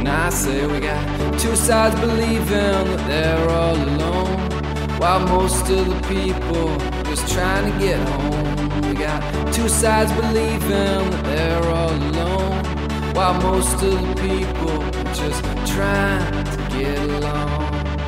And I say we got two sides believing that they're all alone, while most of the people just trying to get home. We got two sides believing that they're all alone, while most of the people are just trying to get along.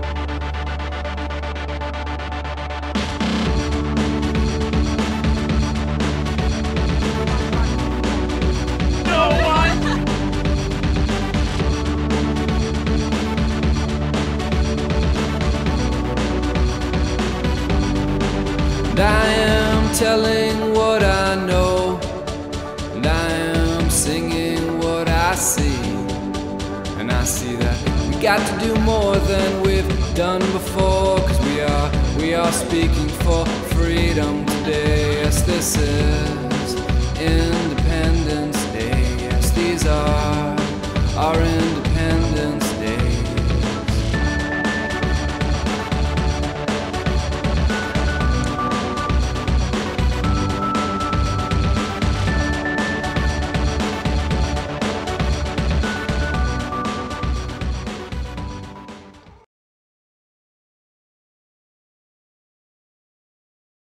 And I am telling what I know, and I am singing what I see. And I see that we got to do more than we've done before, 'cause we are speaking for freedom today. Yes, this is Independence Day. Yes, these are our